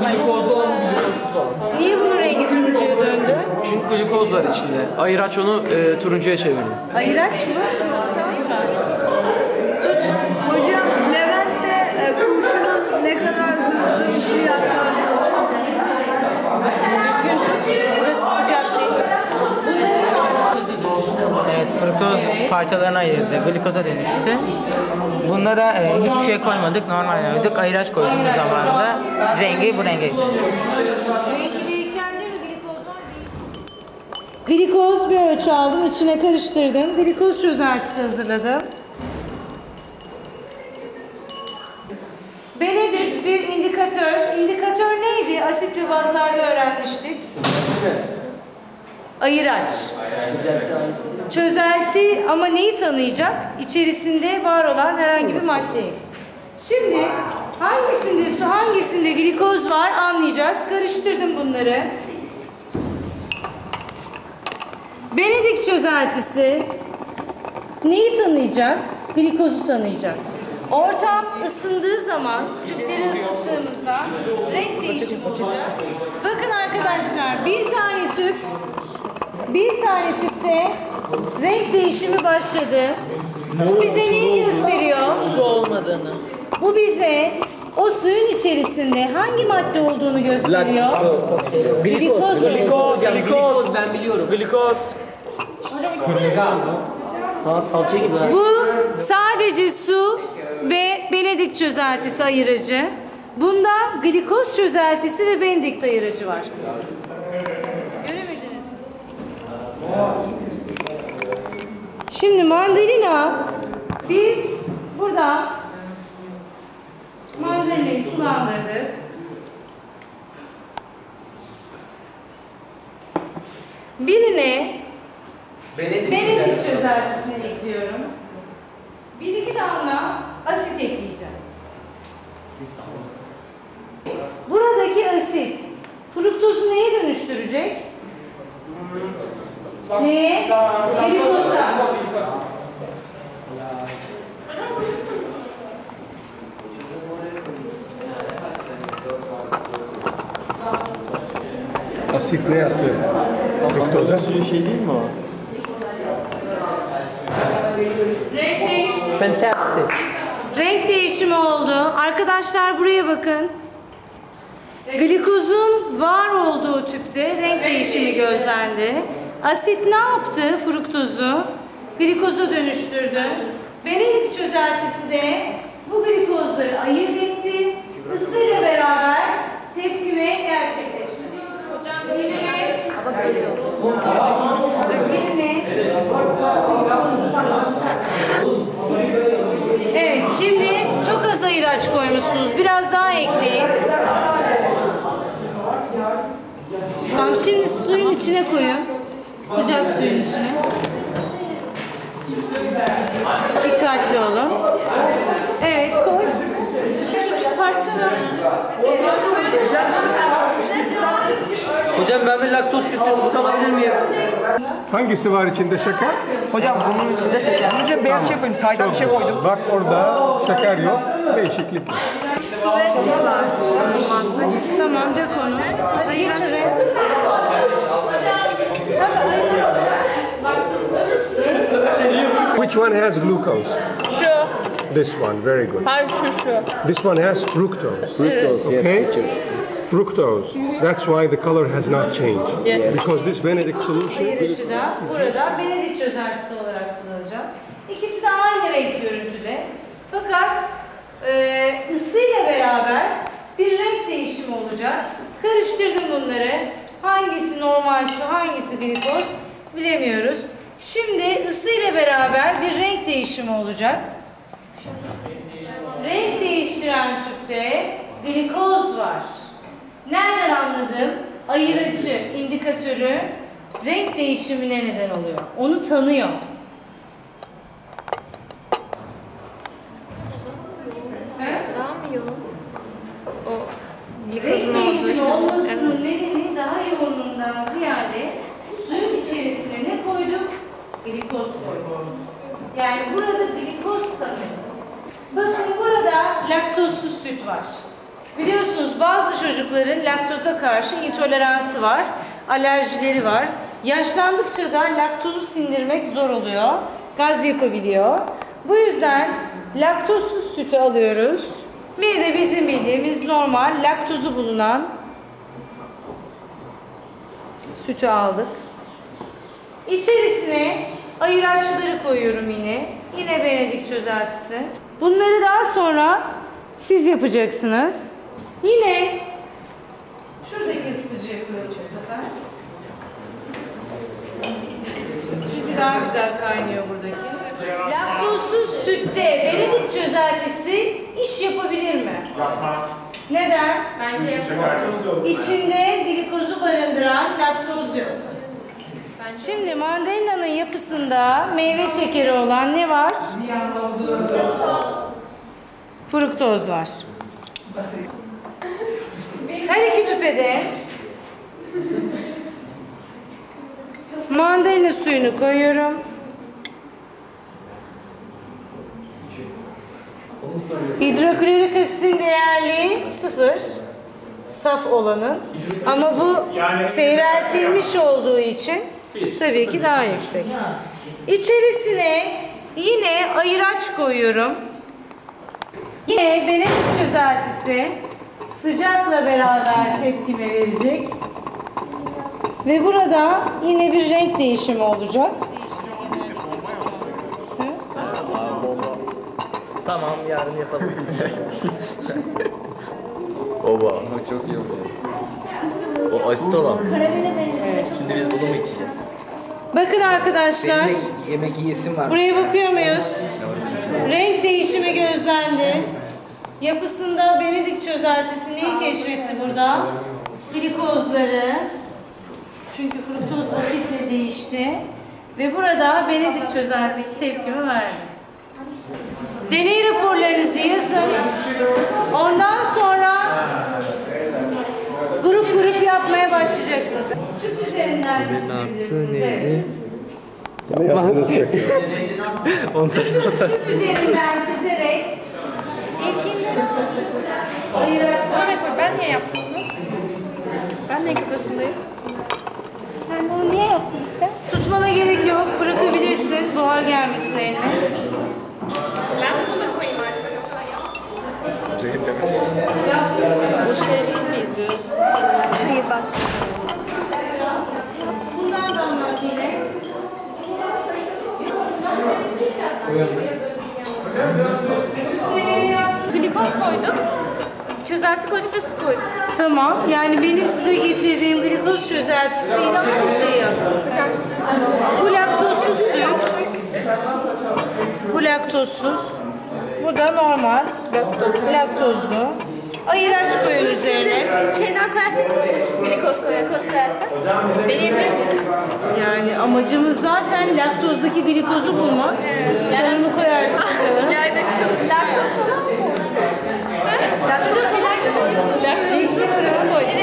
glikozlu olan mı, glikozsuz olan? Niye bunun rengi turuncuya döndü? Çünkü glikoz var içinde. Ayıraç onu turuncuya çevirdi. Ayıraç mı? Hocam Levent'te kurşunun ne kadar hızlı yaklaşıyor? Düzgün tut. Burası sıcak değil. Evet, fruktoz parçalarına ayırdı, glikoza dönüştü. Bunda da hiçbir şey koymadık, normal koyduk. Ayıraç koyduğumuz zaman da rengi bu renge. Rengi değişenler mi glikozlar değil? Glikoz bir ölçü aldım, içine karıştırdım. Glikoz çözeltisi hazırladım. Benedikt bir indikatör. İndikatör neydi? Asit ve bazlarda öğrenmiştik. Ayıraç. Çözelti ama neyi tanıyacak? İçerisinde var olan herhangi bir maddeyi. Şimdi hangisinde su, hangisinde glikoz var anlayacağız. Karıştırdım bunları. Benedikt çözeltisi neyi tanıyacak? Glikozu tanıyacak. Ortam ısındığı zaman, tüpleri ısıttığımızda renk değişimi olacak. Bakın arkadaşlar, bir tane tüpte renk değişimi başladı. Bu bize neyi gösteriyor? Su olmadığını. Bu bize o suyun içerisinde hangi madde olduğunu gösteriyor. Glikoz. Glikoz ben biliyorum. Glikoz. Kırmızı mı? Ha, salça gibi. Bu sadece su ve Benedikt çözeltisi ayırıcı. Bunda glikoz çözeltisi ve Benedikt ayırıcı var. Göremediniz mi? Şimdi mandalina, biz burada mandalinayı sulandırdık. Birine Benedikt çözeltisini ekliyorum. Bir iki damla asit ekleyeceğim. Buradaki asit fruktozu neye dönüştürecek? Neye? Glikoza. Asit ne yaptı? Fruktoza suyu şey değil mi o? Fantastic. Renk değişimi oldu. Arkadaşlar buraya bakın. Glikozun var olduğu tüpte renk değişimi gözlendi. Asit ne yaptı? Fruktozu glikoza dönüştürdü. Benedikt çözeltisi de bu glikozları ayırt etti. Isıyla beraber tepkime gerçekleşti. Hocam birine evet, şimdi çok az ayıraç koymuşsunuz. Biraz daha ekleyin. Tamam, şimdi suyun içine koyun. Sıcak suyun içine. Dikkatli olun. Evet, koy. Parçala. Hocam ben bir laktoz süt alabilir miyim? Hangisi var içinde şeker? Hocam bunun içinde şeker. Hocam beyaz şey koydum, saydam bir şey koydum. Bak orada şeker yok, değişiklik var. Su ve şey var. Tamam, dök onu. Geç şuraya. Which one has glucose? Şu. This one, very good. Hayır şu. This one has fructose. Fructose, Okay? yes, teacher. Fructose. That's why the color has not changed. Yes. Because this Benedict solution Ayırıcı da burada Benedikt çözeltisi olarak kullanacağım. İkisi de aynı renk görüntüde. Fakat ısıyla beraber bir renk değişimi olacak. Karıştırdım bunları. Hangisi normal su, hangisi glikoz bilemiyoruz. Şimdi ısıyla beraber bir renk değişimi olacak. Renk değiştiren tüpte glikoz var. Nereden anladım? Ayırıcı, indikatörü renk değişimine neden oluyor. Onu tanıyor. Daha mı yoğun? O Renk değişimi olmasının nedeni daha yoğunluğundan ziyade suyun içerisine ne koyduk? Glikoz koyduk. Yani burada glikoz tanıyor. Bakın burada laktozsuz süt var. Biliyorsunuz bazı çocuklar çocukların laktoza karşı intoleransı var, alerjileri var. Yaşlandıkça da laktozu sindirmek zor oluyor, gaz yapabiliyor. Bu yüzden laktozsuz sütü alıyoruz. Bir de bizim bildiğimiz normal laktozu bulunan sütü aldık. İçerisine ayıraçları koyuyorum yine. Yine Benedik çözeltisi. Bunları daha sonra siz yapacaksınız. Yine şuradaki ısıtıcıya koyacağız bu sefer. Çünkü daha güzel kaynıyor buradaki. Laktozsuz sütte Benedik çözeltisi iş yapabilir mi? Yapmaz. Neden? Bence yapalım. İçinde glikozu barındıran laktoz yok. Şimdi mandalina'nın yapısında meyve şekeri olan ne var? Fruktoz var. Her iki tüpede mandalina suyunu koyuyorum. Hidroklorik asitin değerliği 0. Saf olanın. Ama bu seyreltilmiş olduğu için tabii ki daha yüksek. İçerisine yine ayıraç koyuyorum. Yine Benedik çözeltisi sıcakla beraber tepkime verecek. Ve burada yine bir renk değişimi olacak. Tamam, yarın yapalım. Oba. Çok iyi oldu. O asit olan. Şimdi biz bunu mu içeceğiz? Bakın arkadaşlar. Yemek yiyesim var. Buraya bakıyor muyuz? Renk değişimi gözlendi. Yapısında Benedik çözeltisi neyi keşfetti burada? Glikozları. Çünkü fruktoz asitle değişti. Ve burada Benedik çözeltisi tepkimi verdi. Deney raporlarınızı yazın. Ondan sonra grup grup yapmaya başlayacaksınız. Tüp üzerinden geçirebilirsiniz. Evet. Tüp üzerinden çizerek ilkinde ayıraçlar. Ben niye yaptım bunu? Ben de kafasındayım. Sen bunu niye yaptın işte? Tutmana gerek yok. Bırakabilirsin. Buhar gelmesin eline. Ben bunu da koyayım artık. Bu şey değil miydi? Hayır bak. Bundan da anlat yine. Glikoz koyduk. Çözelti koyduk da su koyduk. Tamam. Yani benim size getirdiğim glikoz çözeltisiyle aynı şey yaptınız. Bu laktozsuz süt. Bu laktozsuz. Bu da normal. Laktozlu. Ayıraç koyun üzerine. Şeyden koyarsak, glikoz koyarsak deneyebilir miyiz? Yani amacımız zaten laktozdaki glikozu bulmak. Sen onu koyarsın. Yani çok laktoz falan mı? Laktoz neler koyuyorsun? Laktozsuz koyduk.